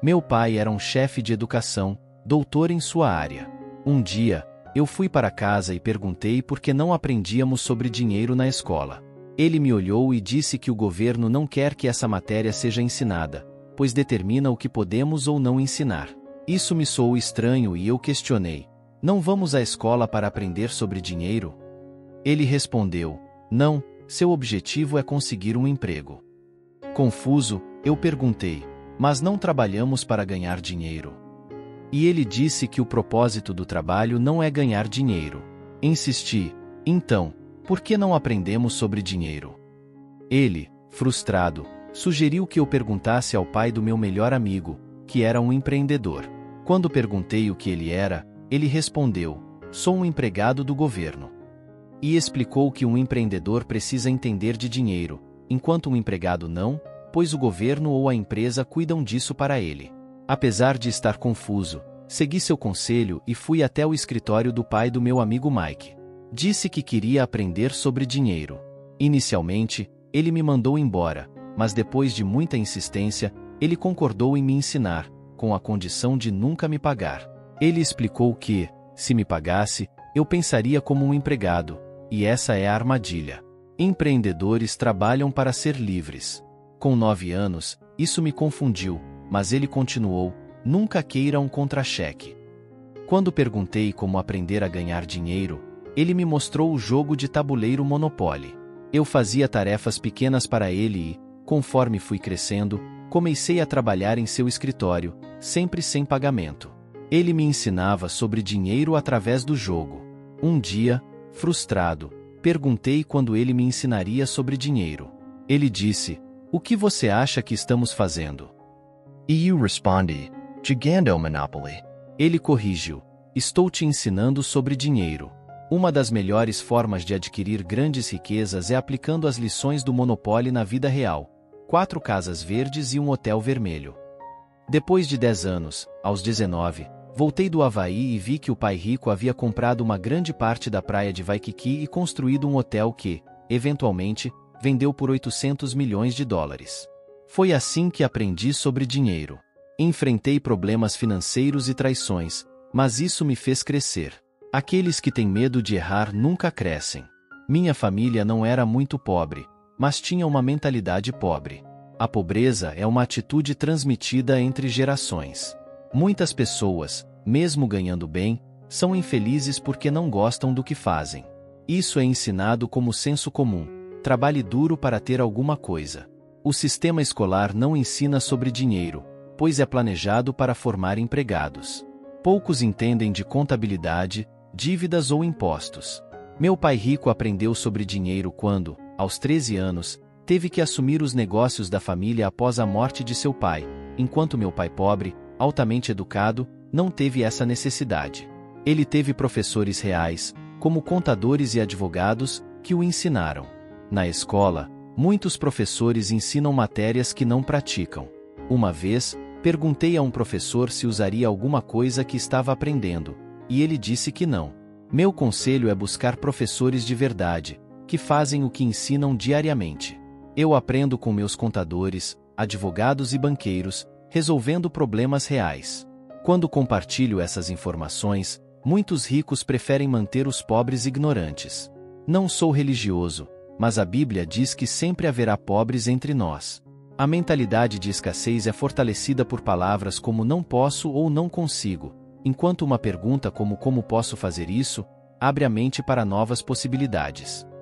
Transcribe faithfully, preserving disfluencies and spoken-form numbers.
Meu pai era um chefe de educação, doutor em sua área. Um dia, eu fui para casa e perguntei por que não aprendíamos sobre dinheiro na escola. Ele me olhou e disse que o governo não quer que essa matéria seja ensinada, pois determina o que podemos ou não ensinar. Isso me soou estranho e eu questionei: não vamos à escola para aprender sobre dinheiro? Ele respondeu: não, seu objetivo é conseguir um emprego. Confuso, eu perguntei: mas não trabalhamos para ganhar dinheiro? E ele disse que o propósito do trabalho não é ganhar dinheiro. Insisti: então, por que não aprendemos sobre dinheiro? Ele, frustrado, sugeriu que eu perguntasse ao pai do meu melhor amigo, que era um empreendedor. Quando perguntei o que ele era, ele respondeu: sou um empregado do governo. E explicou que um empreendedor precisa entender de dinheiro, enquanto um empregado não, pois o governo ou a empresa cuidam disso para ele. Apesar de estar confuso, segui seu conselho e fui até o escritório do pai do meu amigo Mike. Disse que queria aprender sobre dinheiro. Inicialmente, ele me mandou embora, mas depois de muita insistência, ele concordou em me ensinar, com a condição de nunca me pagar. Ele explicou que, se me pagasse, eu pensaria como um empregado, e essa é a armadilha. Empreendedores trabalham para ser livres. Com nove anos, isso me confundiu, mas ele continuou: nunca queira um contra-cheque. Quando perguntei como aprender a ganhar dinheiro, ele me mostrou o jogo de tabuleiro Monopoly. Eu fazia tarefas pequenas para ele e, conforme fui crescendo, comecei a trabalhar em seu escritório, sempre sem pagamento. Ele me ensinava sobre dinheiro através do jogo. Um dia, frustrado, perguntei quando ele me ensinaria sobre dinheiro. Ele disse: o que você acha que estamos fazendo? E eu respondi: jogando Monopoly. Ele corrigiu: estou te ensinando sobre dinheiro. Uma das melhores formas de adquirir grandes riquezas é aplicando as lições do Monopoly na vida real. Quatro casas verdes e um hotel vermelho. Depois de dez anos, aos dezenove, voltei do Havaí e vi que o pai rico havia comprado uma grande parte da praia de Waikiki e construído um hotel que, eventualmente, vendeu por oitocentos milhões de dólares. Foi assim que aprendi sobre dinheiro. Enfrentei problemas financeiros e traições, mas isso me fez crescer. Aqueles que têm medo de errar nunca crescem. Minha família não era muito pobre, mas tinha uma mentalidade pobre. A pobreza é uma atitude transmitida entre gerações. Muitas pessoas, mesmo ganhando bem, são infelizes porque não gostam do que fazem. Isso é ensinado como senso comum: trabalhe duro para ter alguma coisa. O sistema escolar não ensina sobre dinheiro, pois é planejado para formar empregados. Poucos entendem de contabilidade, dívidas ou impostos. Meu pai rico aprendeu sobre dinheiro quando, aos treze anos, teve que assumir os negócios da família após a morte de seu pai, enquanto meu pai pobre, altamente educado, não teve essa necessidade. Ele teve professores reais, como contadores e advogados, que o ensinaram. Na escola, muitos professores ensinam matérias que não praticam. Uma vez, perguntei a um professor se usaria alguma coisa que estava aprendendo, e ele disse que não. Meu conselho é buscar professores de verdade, que fazem o que ensinam diariamente. Eu aprendo com meus contadores, advogados e banqueiros, resolvendo problemas reais. Quando compartilho essas informações, muitos ricos preferem manter os pobres ignorantes. Não sou religioso, mas a Bíblia diz que sempre haverá pobres entre nós. A mentalidade de escassez é fortalecida por palavras como não posso ou não consigo, enquanto uma pergunta como como posso fazer isso, abre a mente para novas possibilidades.